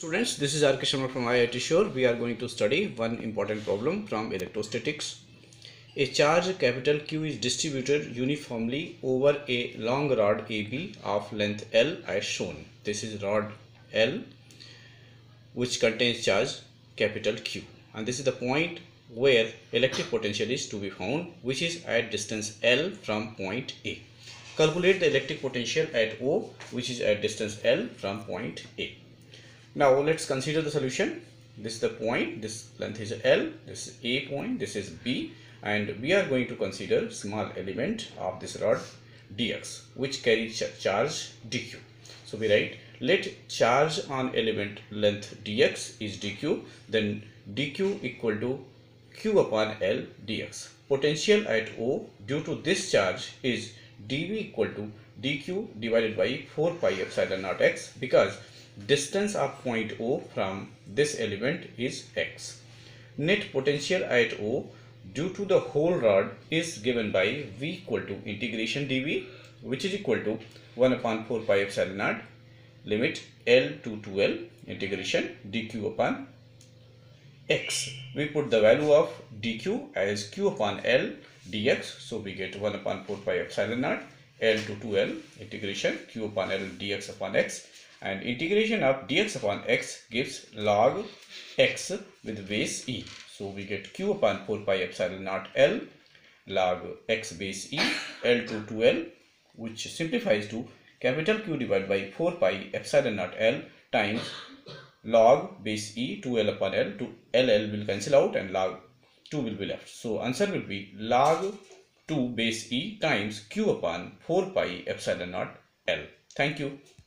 Students, this is R. K. Sharma from IIT Shore. We are going to study one important problem from electrostatics. A charge capital Q is distributed uniformly over a long rod AB of length L as shown. This is rod L which contains charge capital Q, and this is the point where electric potential is to be found, which is at distance L from point A. Calculate the electric potential at O, which is at distance L from point A. Now let's consider the solution. This is the point, this length is L, this is A point, this is B, and we are going to consider small element of this rod dx which carries charge dq. So we write, let charge on element length dx is dq, then dq equal to q upon L dx. Potential at O due to this charge is dv equal to dq divided by 4 pi epsilon naught x, because distance of point O from this element is x. Net potential at O due to the whole rod is given by V equal to integration dV, which is equal to 1 upon 4 pi epsilon naught limit L to 2L integration dq upon x. We put the value of dq as q upon L dx, so we get 1 upon 4 pi epsilon naught L to 2L integration q upon L dx upon x, and integration of dx upon x gives log x with base e. So we get q upon 4 pi epsilon naught L log x base e L to 2L, which simplifies to capital Q divided by 4 pi epsilon naught L times log base e 2L upon L. To LL will cancel out and log 2 will be left. So answer will be log 2 base e times Q upon 4 pi epsilon naught L. Thank you.